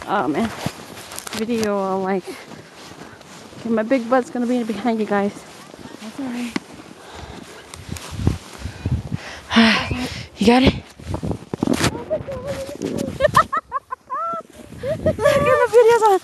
Oh man, video on like, okay, my big butt's gonna be behind you guys. That's alright. You got it? Look at the video's on.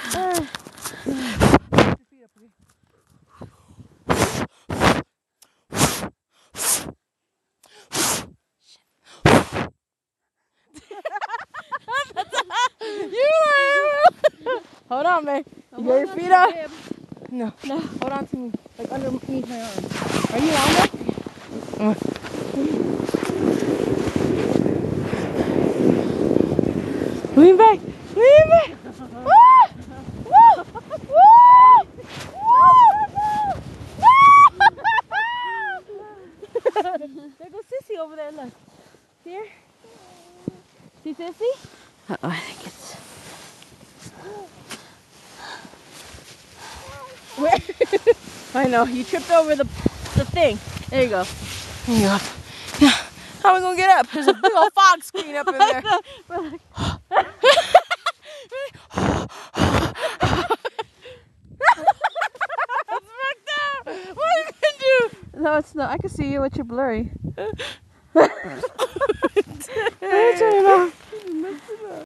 Hold on, man. You got your feet up? No. Hold on to me. Like underneath my arm. Are you on there? Lean back. Lean back. Woo! Woo! Woo! There goes Sissy over there, look. Here. See Sissy? Uh-oh, I think it's... Where? I know, you tripped over the thing. There you go. There you go. How are we gonna get up? There's a big old fog screen up in there. No, it's not. I can see you, but you're blurry. Turn it off.